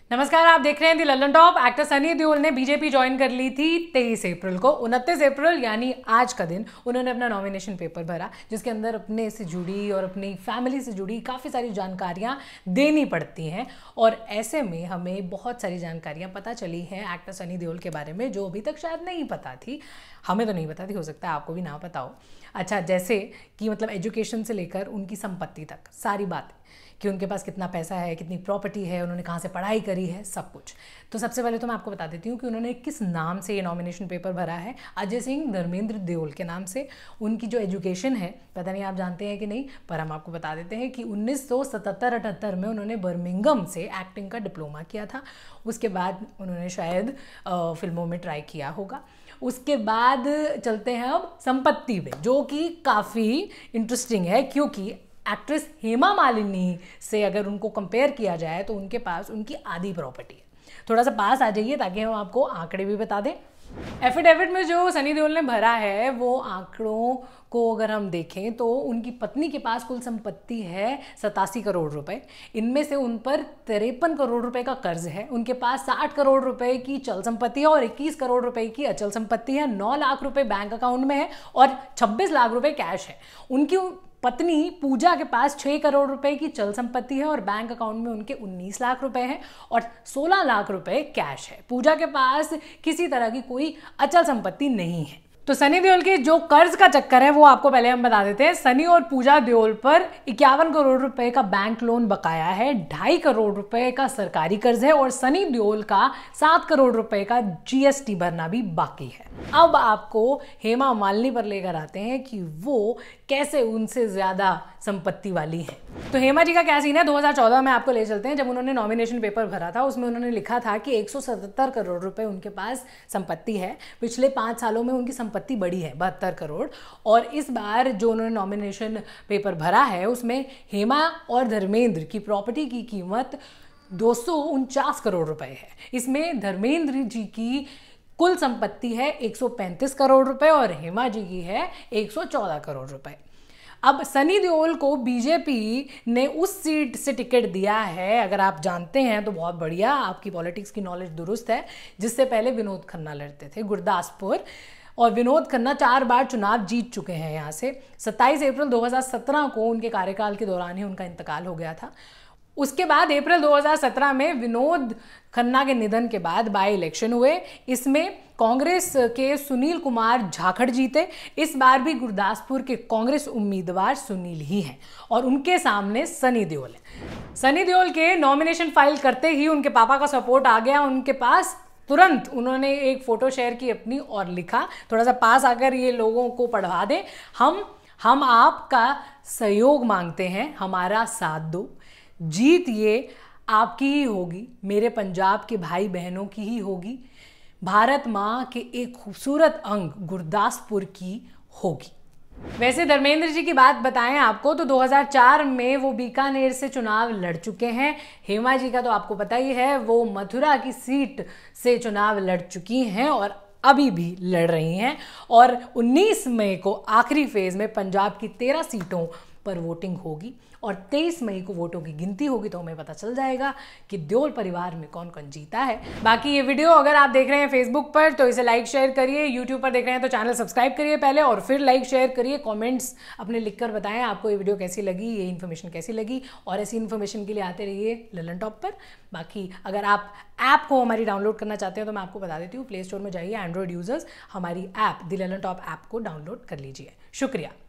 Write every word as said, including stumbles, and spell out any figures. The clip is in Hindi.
नमस्कार, आप देख रहे हैं the Lallantop. Actor Sunny Deol ने बीजेपी ज्वाइन कर ली थी तेईस अप्रैल को। उनतीस अप्रैल यानी आज का दिन उन्होंने अपना नॉमिनेशन पेपर भरा, जिसके अंदर अपने से जुड़ी और अपनी फैमिली से जुड़ी काफ़ी सारी जानकारियां देनी पड़ती हैं। और ऐसे में हमें बहुत सारी जानकारियां पता चली हैं एक्टर सनी देओल के बारे में, जो अभी तक शायद नहीं पता थी। हमें तो नहीं पता थी, हो सकता है आपको भी ना पता हो। अच्छा, जैसे कि मतलब एजुकेशन से लेकर उनकी संपत्ति तक सारी बातें, कि उनके पास कितना पैसा है, कितनी प्रॉपर्टी है, उन्होंने कहाँ से पढ़ाई करी है, सब कुछ। तो सबसे पहले तो मैं आपको बता देती हूँ कि उन्होंने किस नाम से ये नॉमिनेशन पेपर भरा है। अजय सिंह धर्मेंद्र देओल के नाम से। उनकी जो एजुकेशन है, पता नहीं आप जानते हैं कि नहीं, पर हम आपको बता देते हैं कि उन्नीस सौ सतहत्तर अठहत्तर में उन्होंने बर्मिंघम से एक्टिंग का डिप्लोमा किया था। उसके बाद उन्होंने शायद फिल्मों में ट्राई किया होगा। उसके बाद चलते हैं अब संपत्ति पे, जो कि काफ़ी इंटरेस्टिंग है, क्योंकि एक्ट्रेस हेमा मालिनी से अगर उनको कंपेयर किया जाए तो उनके पास उनकी आधी प्रॉपर्टी है। थोड़ा सा पास आ जाइए ताकि हम आपको आंकड़े भी बता दें। एफिडेविट में जो सनी देओल ने भरा है, वो आंकड़ों को अगर हम देखें तो उनकी पत्नी के पास कुल संपत्ति है सतासी करोड़ रुपए। इनमें से उन पर तिरपन करोड़ रुपए का कर्ज है। उनके पास साठ करोड़ रुपए की चल संपत्ति है और इक्कीस करोड़ रुपए की अचल संपत्ति है। नौ लाख रुपए बैंक अकाउंट में है और छब्बीस लाख रुपए कैश है। उनकी पत्नी पूजा के पास छह करोड़ रुपए की चल संपत्ति है और बैंक अकाउंट में उनके उन्नीस लाख रुपए हैं और सोलह लाख रुपए कैश है। पूजा के पास किसी तरह की कोई अचल संपत्ति नहीं है। तो सनी देओल के जो कर्ज का चक्कर है वो आपको पहले हम बता देते हैं। सनी और पूजा देओल पर इक्यावन करोड़ रुपए का बैंक लोन बकाया है, ढाई करोड़ रुपए का सरकारी कर्ज है और सनी देओल का सात करोड़ रुपए का जीएसटी भरना भी बाकी है। अब आपको हेमा मालिनी पर लेकर आते हैं कि वो कैसे उनसे ज्यादा संपत्ति वाली है। तो हेमा जी का क्या सीन है, दो हज़ार चौदह में आपको ले चलते हैं। जब उन्होंने नॉमिनेशन पेपर भरा था, उसमें उन्होंने लिखा था कि एक सौ सतहत्तर करोड़ रुपए उनके पास संपत्ति है। पिछले पाँच सालों में उनकी संपत्ति बढ़ी है बहत्तर करोड़। और इस बार जो उन्होंने नॉमिनेशन पेपर भरा है, उसमें हेमा और धर्मेंद्र की प्रॉपर्टी की कीमत दो सौ उनचास करोड़ रुपए है। इसमें धर्मेंद्र जी की कुल संपत्ति है एक सौ पैंतीस करोड़ रुपए और हेमा जी की है एक सौ चौदह करोड़ रुपए। अब सनी देओल को बीजेपी ने उस सीट से टिकट दिया है, अगर आप जानते हैं तो बहुत बढ़िया, आपकी पॉलिटिक्स की नॉलेज दुरुस्त है, जिससे पहले विनोद खन्ना लड़ते थे गुरदासपुर। और विनोद खन्ना चार बार चुनाव जीत चुके हैं यहाँ से। सत्ताईस अप्रैल दो हज़ार सत्रह को उनके कार्यकाल के दौरान ही उनका इंतकाल हो गया था। उसके बाद अप्रैल दो हज़ार सत्रह में विनोद खन्ना के निधन के बाद बाई इलेक्शन हुए। इसमें कांग्रेस के सुनील कुमार झाखड़ जीते। इस बार भी गुरदासपुर के कांग्रेस उम्मीदवार सुनील ही हैं और उनके सामने सनी देओल है। सनी देओल के नॉमिनेशन फाइल करते ही उनके पापा का सपोर्ट आ गया उनके पास। तुरंत उन्होंने एक फोटो शेयर की अपनी और लिखा, थोड़ा सा पास आकर ये लोगों को पढ़वा दें, हम हम आपका सहयोग मांगते हैं, हमारा साथ दो। जीत ये आपकी ही होगी, मेरे पंजाब के भाई बहनों की ही होगी। भारत माँ के एक खूबसूरत अंग गुरदासपुर की होगी। वैसे धर्मेंद्र जी की बात बताएं आपको तो दो हज़ार चार में वो बीकानेर से चुनाव लड़ चुके हैं। हेमा जी का तो आपको पता ही है, वो मथुरा की सीट से चुनाव लड़ चुकी हैं और अभी भी लड़ रही हैं। और उन्नीस मई को आखिरी फेज में पंजाब की तेरह सीटों पर वोटिंग होगी और तेईस मई को वोटों की गिनती होगी, तो हमें पता चल जाएगा कि देओल परिवार में कौन कौन जीता है। बाकी ये वीडियो अगर आप देख रहे हैं फेसबुक पर तो इसे लाइक शेयर करिए, यूट्यूब पर देख रहे हैं तो चैनल सब्सक्राइब करिए पहले और फिर लाइक शेयर करिए। कमेंट्स अपने लिखकर बताएं आपको ये वीडियो कैसी लगी, ये इन्फॉर्मेशन कैसी लगी, और ऐसी इन्फॉर्मेशन के लिए आते रहिए लल्लन टॉप पर। बाकी अगर आप ऐप को हमारी डाउनलोड करना चाहते हैं तो मैं आपको बता देती हूँ, प्ले स्टोर में जाइए, एंड्रॉइड यूजर्स हमारी app the Lallantop app को डाउनलोड कर लीजिए। शुक्रिया।